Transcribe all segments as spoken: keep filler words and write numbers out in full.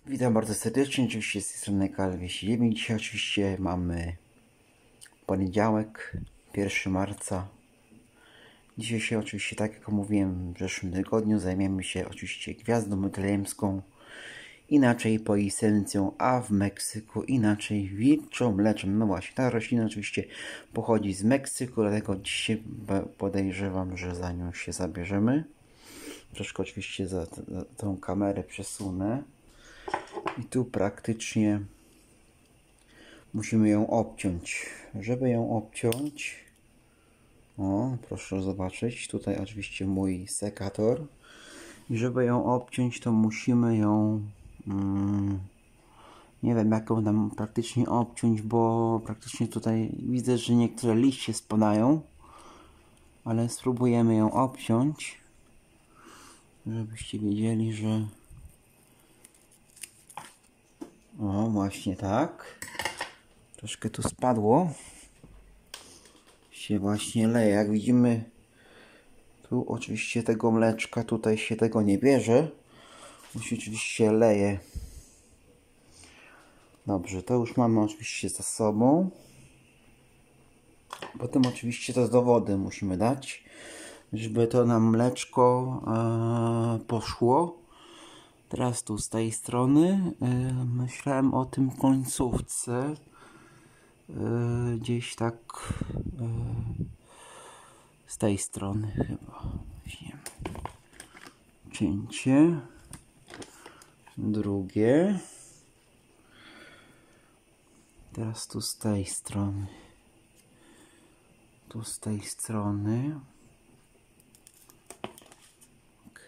Witam bardzo serdecznie, oczywiście z tej strony Kal dwieście dziewięć. Dzisiaj oczywiście mamy poniedziałek, pierwszego marca. Dzisiaj się oczywiście, tak jak mówiłem w zeszłym tygodniu, zajmiemy się oczywiście gwiazdą betlejemską, inaczej poisencją, a w Meksyku inaczej wilczą mleczem. No właśnie, ta roślina oczywiście pochodzi z Meksyku, dlatego dzisiaj podejrzewam, że za nią się zabierzemy. Troszkę oczywiście za, za tą kamerę przesunę. I tu praktycznie musimy ją obciąć. Żeby ją obciąć, o, proszę zobaczyć, tutaj oczywiście mój sekator. I żeby ją obciąć, to musimy ją, mm, nie wiem jak ją tam praktycznie obciąć, bo praktycznie tutaj widzę, że niektóre liście spadają, ale spróbujemy ją obciąć, żebyście wiedzieli, że o, właśnie tak. Troszkę tu spadło. Się właśnie leje. Jak widzimy, tu oczywiście tego mleczka tutaj się tego nie bierze. Musi oczywiście leje. Dobrze, to już mamy oczywiście za sobą. Potem oczywiście to do wody musimy dać, żeby to nam mleczko e, poszło. Teraz tu z tej strony e, myślałem o tym końcówce. Yy, gdzieś tak yy, z tej strony chyba weźmiemy cięcie, drugie, teraz tu z tej strony, tu z tej strony, ok,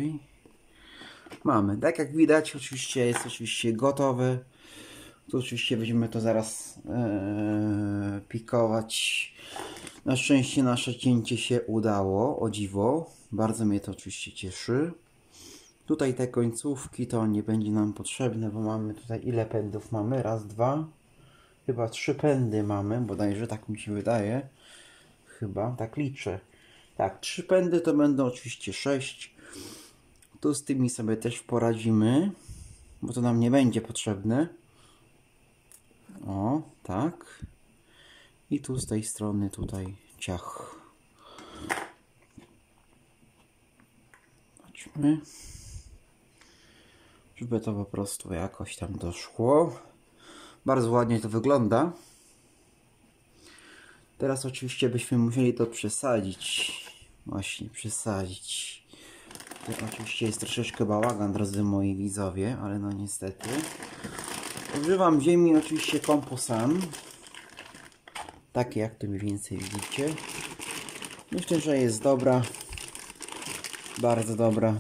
mamy, tak jak widać oczywiście jest oczywiście gotowe. Tu oczywiście będziemy to zaraz ee, pikować. Na szczęście nasze cięcie się udało, o dziwo. Bardzo mnie to oczywiście cieszy. Tutaj te końcówki to nie będzie nam potrzebne, bo mamy tutaj ile pędów mamy? Raz, dwa. Chyba trzy pędy mamy, bodajże tak mi się wydaje. Chyba, tak liczę. Tak, trzy pędy to będą oczywiście sześć. Tu z tymi sobie też poradzimy, bo to nam nie będzie potrzebne. O, tak. I tu z tej strony tutaj ciach. Zobaczmy. Żeby to po prostu jakoś tam doszło. Bardzo ładnie to wygląda. Teraz oczywiście byśmy musieli to przesadzić. Właśnie, przesadzić. To oczywiście jest troszeczkę bałagan, drodzy moi widzowie, ale no niestety. Używam ziemi oczywiście Komposan. Takie jak to mniej więcej widzicie. Myślę, że jest dobra. Bardzo dobra.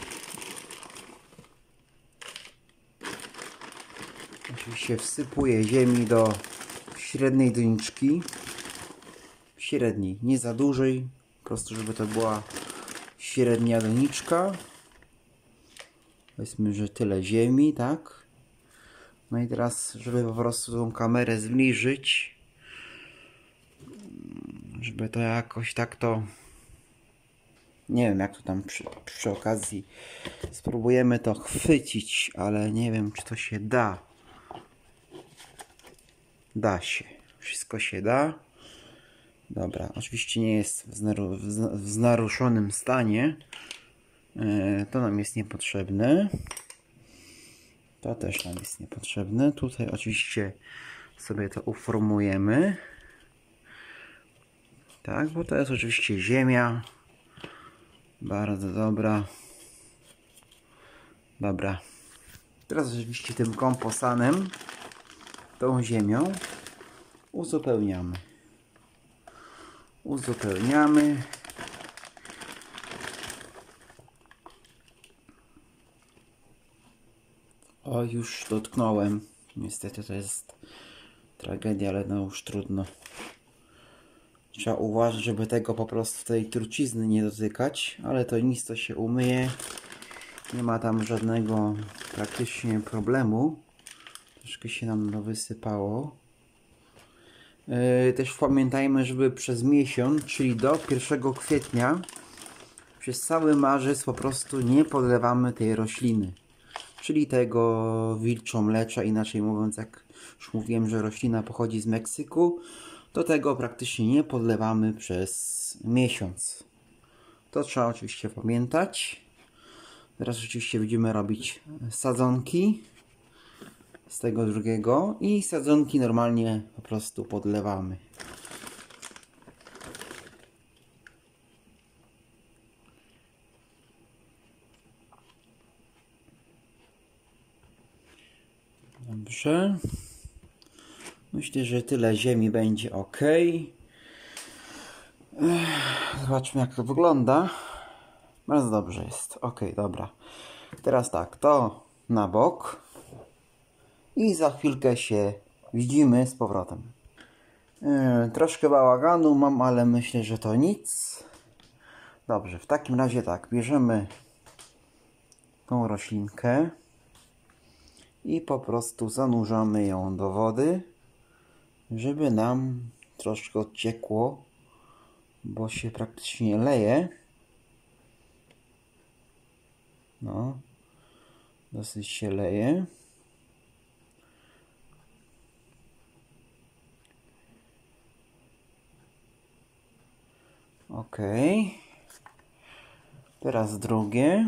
Oczywiście wsypuję ziemi do średniej doniczki. Średniej, nie za dużej. Po prostu, żeby to była średnia doniczka. Powiedzmy, że tyle ziemi, tak? No i teraz, żeby po prostu tą kamerę zbliżyć, żeby to jakoś tak to, nie wiem jak to tam przy, przy okazji spróbujemy to chwycić, ale nie wiem czy to się da. Da się. Wszystko się da. Dobra, oczywiście nie jest w, znaru, w, w naruszonym stanie. Yy, to nam jest niepotrzebne. To też nam jest niepotrzebne. Tutaj oczywiście sobie to uformujemy. Tak, bo to jest oczywiście ziemia. Bardzo dobra. Dobra. Teraz oczywiście tym komposanem, tą ziemią uzupełniamy. Uzupełniamy. O, już dotknąłem. Niestety to jest tragedia, ale no już trudno. Trzeba uważać, żeby tego po prostu tej trucizny nie dotykać, ale to nic, to się umyje. Nie ma tam żadnego praktycznie problemu. Troszkę się nam to wysypało. Yy, też pamiętajmy, żeby przez miesiąc, czyli do pierwszego kwietnia, przez cały marzec po prostu nie podlewamy tej rośliny. czyli tego wilczomlecza, inaczej mówiąc, jak już mówiłem, że roślina pochodzi z Meksyku, do tego praktycznie nie podlewamy przez miesiąc. To trzeba oczywiście pamiętać. Teraz oczywiście będziemy robić sadzonki z tego drugiego i sadzonki normalnie po prostu podlewamy. Dobrze. Myślę, że tyle ziemi będzie ok. Zobaczmy, jak to wygląda. Bardzo dobrze jest. Ok, dobra. Teraz tak, to na bok. I za chwilkę się widzimy z powrotem. Yy, troszkę bałaganu mam, ale myślę, że to nic. Dobrze, w takim razie tak, bierzemy tą roślinkę i po prostu zanurzamy ją do wody, żeby nam troszkę odciekło, bo się praktycznie leje. No, dosyć się leje. Ok. Teraz drugie.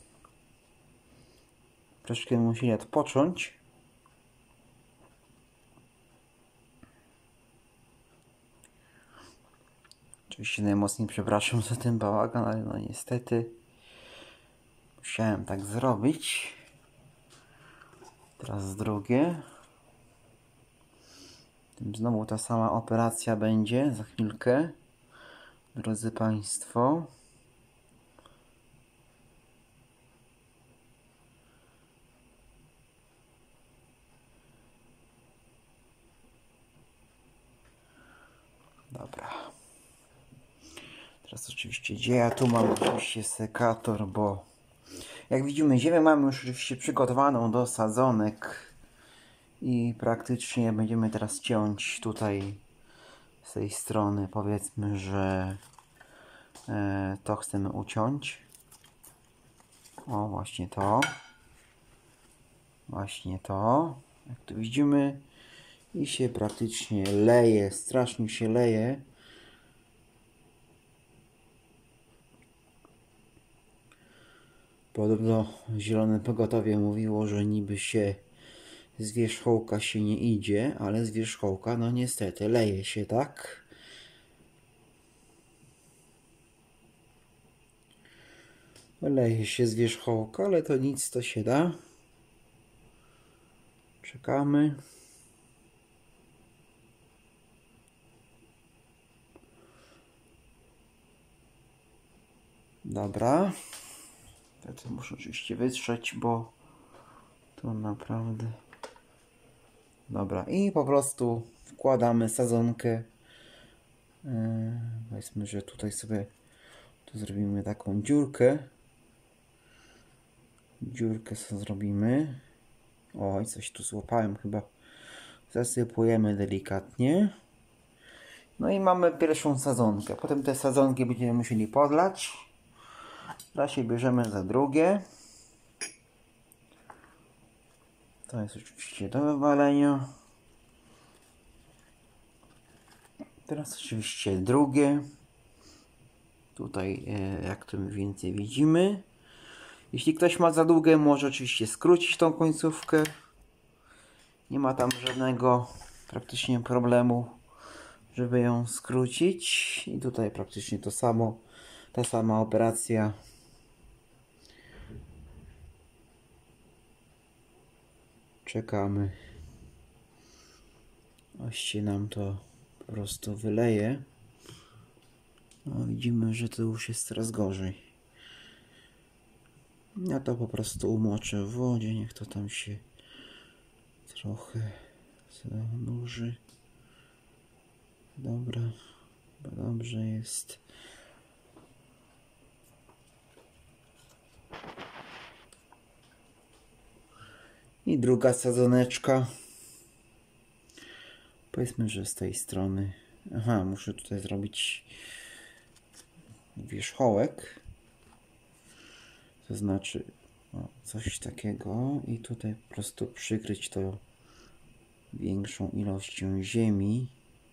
Troszkę musieli odpocząć. Oczywiście najmocniej przepraszam za ten bałagan, ale no niestety musiałem tak zrobić. Teraz drugie. Znowu ta sama operacja będzie za chwilkę, drodzy Państwo. Dobra. Teraz oczywiście gdzie ja tu mam oczywiście sekator, bo jak widzimy ziemię mamy już oczywiście przygotowaną do sadzonek i praktycznie będziemy teraz ciąć tutaj z tej strony, powiedzmy, że e, to chcemy uciąć. O, właśnie to. Właśnie to. Jak tu widzimy i się praktycznie leje, strasznie się leje. Podobno Zielone Pogotowie mówiło, że niby się z wierzchołka się nie idzie, ale z wierzchołka no niestety leje się, tak? Leje się z wierzchołka, ale to nic, to się da. Czekamy. Dobra. To muszę oczywiście wytrzeć, bo to naprawdę... Dobra. I po prostu wkładamy sadzonkę. Yy, powiedzmy, że tutaj sobie tu zrobimy taką dziurkę. Dziurkę sobie zrobimy. Oj, coś tu złapałem chyba. Zasypujemy delikatnie. No i mamy pierwszą sadzonkę. Potem te sadzonki będziemy musieli podlać. Teraz się bierzemy za drugie. To jest oczywiście do wywalenia. Teraz oczywiście drugie. Tutaj jak to mniej więcej widzimy. Jeśli ktoś ma za długie, może oczywiście skrócić tą końcówkę. Nie ma tam żadnego praktycznie problemu, żeby ją skrócić. I tutaj praktycznie to samo, ta sama operacja. Czekamy, aż się nam to po prostu wyleje. No, widzimy, że to już jest coraz gorzej. Ja to po prostu umoczę w wodzie, niech to tam się trochę zanurzy. Dobra, chyba dobrze jest. I druga sadzoneczka. Powiedzmy, że z tej strony. Aha, muszę tutaj zrobić wierzchołek. To znaczy O, coś takiego i tutaj po prostu przykryć to większą ilością ziemi.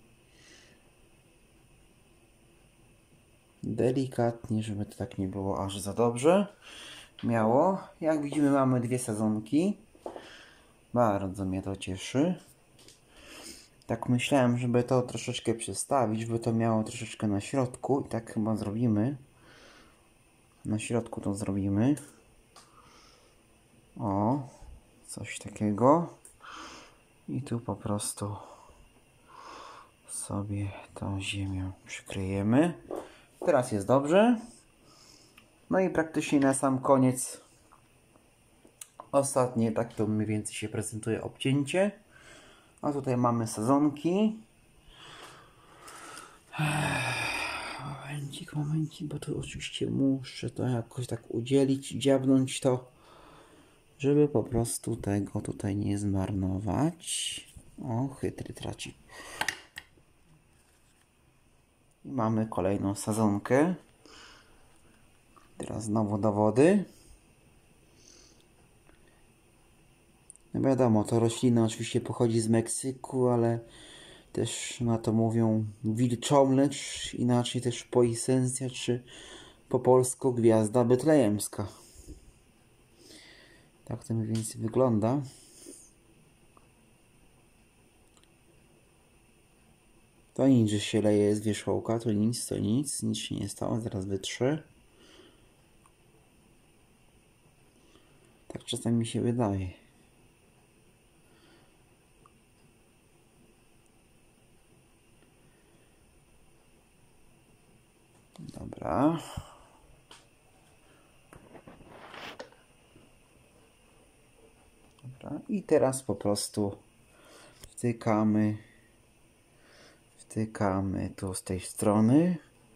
Delikatnie, żeby to tak nie było aż za dobrze miało. Jak widzimy, mamy dwie sadzonki. Bardzo mnie to cieszy. Tak myślałem, żeby to troszeczkę przestawić, żeby to miało troszeczkę na środku i tak chyba zrobimy. Na środku to zrobimy. O, coś takiego. I tu po prostu sobie tą ziemią przykryjemy. Teraz jest dobrze. No i praktycznie na sam koniec ostatnie, tak to mniej więcej się prezentuje obcięcie. A tutaj mamy sadzonki. Momencik, momencik, bo to oczywiście muszę to jakoś tak udzielić, dziabnąć to, żeby po prostu tego tutaj nie zmarnować. O, chytry traci. I mamy kolejną sadzonkę. Teraz znowu do wody. No wiadomo, to roślina oczywiście pochodzi z Meksyku, ale też na to mówią wilczomlecz, inaczej też poisencja, czy po polsku gwiazda betlejemska. Tak to mniej więcej wygląda. To nic, że się leje z wierzchołka, to nic, to nic, nic się nie stało, zaraz wytrze. Tak czasami mi się wydaje. Dobra. Dobra. I teraz po prostu wtykamy, wtykamy tu z tej strony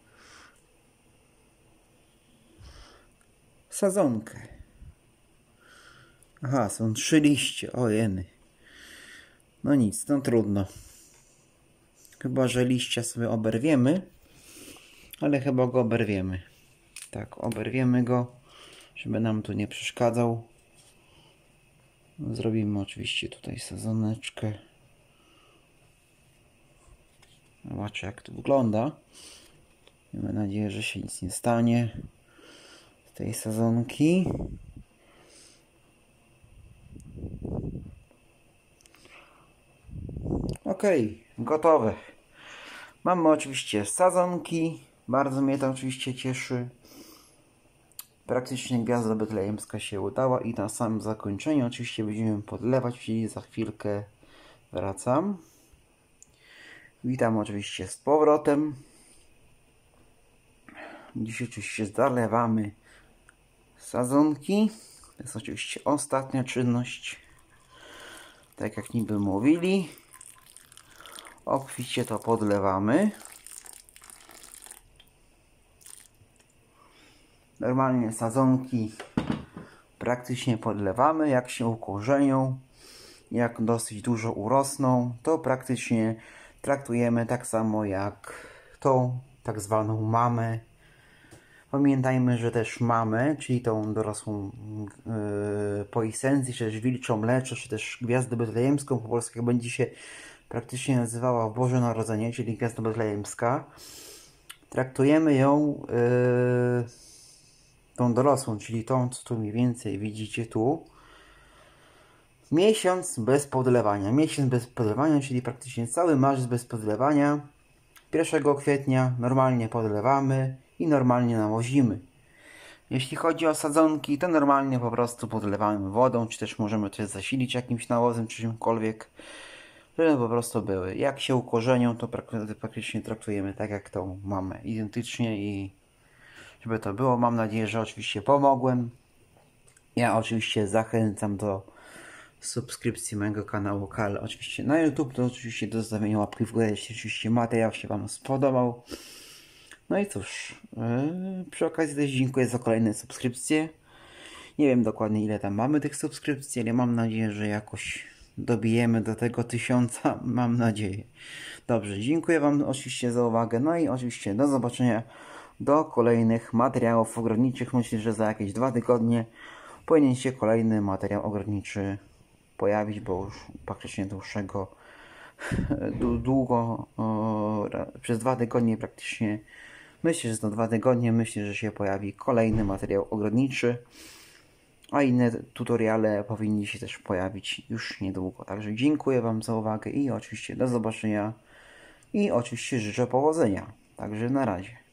sadzonkę. Aha, są trzy liście, o jeny. No nic, no trudno. Chyba że liścia sobie oberwiemy, ale chyba go oberwiemy. Tak, oberwiemy go, żeby nam tu nie przeszkadzał. Zrobimy oczywiście tutaj sadzoneczkę. Zobaczę, jak to wygląda. Mamy nadzieję, że się nic nie stanie z tej sadzonki. Ok, gotowe. Mamy oczywiście sadzonki. Bardzo mnie to oczywiście cieszy. Praktycznie gwiazda betlejemska się udała i na samym zakończeniu oczywiście będziemy podlewać, czyli za chwilkę wracam. Witam oczywiście z powrotem. Dzisiaj oczywiście zalewamy sadzonki. To jest oczywiście ostatnia czynność. Tak jak niby mówili. Obficie to podlewamy. Normalnie sadzonki praktycznie podlewamy. Jak się ukorzenią, jak dosyć dużo urosną, to praktycznie traktujemy tak samo jak tą tak zwaną mamę. Pamiętajmy, że też mamę, czyli tą dorosłą yy, poisencję, czy też wilczą mleczo, czy też gwiazdę betlejemską, po polsku jak będzie się praktycznie nazywała w Boże Narodzenie, czyli gwiazda betlejemska. Traktujemy ją yy, tą dorosłą, czyli tą, co tu mniej więcej widzicie tu. Miesiąc bez podlewania. Miesiąc bez podlewania, czyli praktycznie cały marzec bez podlewania. pierwszego kwietnia normalnie podlewamy i normalnie nawozimy. Jeśli chodzi o sadzonki, to normalnie po prostu podlewamy wodą, czy też możemy to zasilić jakimś nawozem, czy czymkolwiek, żeby po prostu były. Jak się ukorzenią, to praktycznie traktujemy tak jak tą mamy, identycznie i żeby to było. Mam nadzieję, że oczywiście pomogłem. Ja oczywiście zachęcam do subskrypcji mojego kanału Kal, oczywiście na YouTube, to oczywiście do zostawienia łapki w górę, jeśli oczywiście materiał się Wam spodobał. No i cóż, yy, przy okazji też dziękuję za kolejne subskrypcje. Nie wiem dokładnie ile tam mamy tych subskrypcji, ale mam nadzieję, że jakoś dobijemy do tego tysiąca, mam nadzieję. Dobrze, dziękuję Wam oczywiście za uwagę, no i oczywiście do zobaczenia do kolejnych materiałów ogrodniczych. Myślę, że za jakieś dwa tygodnie powinien się kolejny materiał ogrodniczy pojawić, bo już praktycznie dłuższego, długo, przez dwa tygodnie praktycznie, myślę, że za dwa tygodnie, myślę, że się pojawi kolejny materiał ogrodniczy, a inne tutoriale powinny się też pojawić już niedługo. Także dziękuję Wam za uwagę i oczywiście do zobaczenia i oczywiście życzę powodzenia. Także na razie.